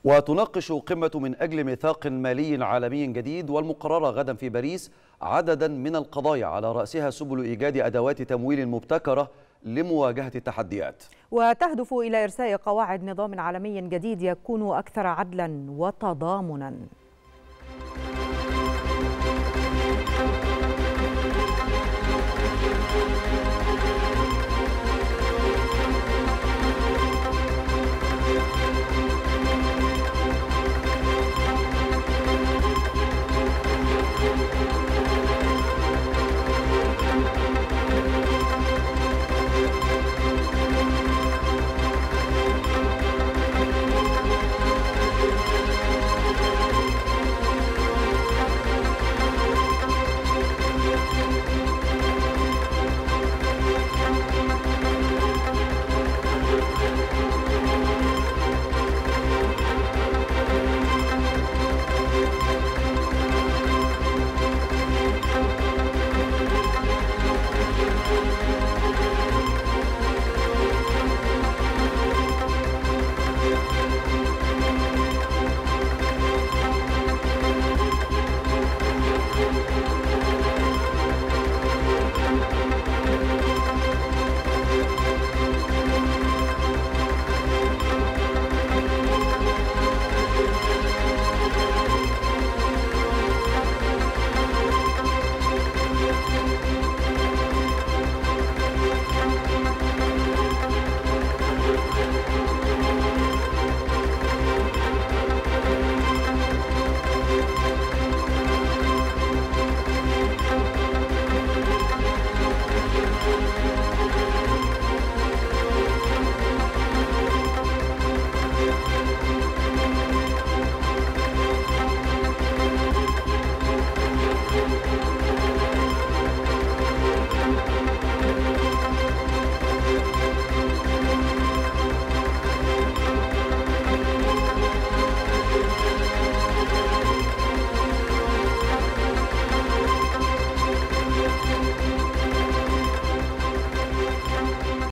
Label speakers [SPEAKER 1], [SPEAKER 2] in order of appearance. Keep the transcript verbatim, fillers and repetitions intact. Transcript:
[SPEAKER 1] وتناقش قمة من أجل ميثاق مالي عالمي جديد والمقررة غدا في باريس عددا من القضايا على رأسها سبل إيجاد أدوات تمويل مبتكرة لمواجهة التحديات.
[SPEAKER 2] وتهدف إلى إرساء قواعد نظام عالمي جديد يكون أكثر عدلا وتضامنا.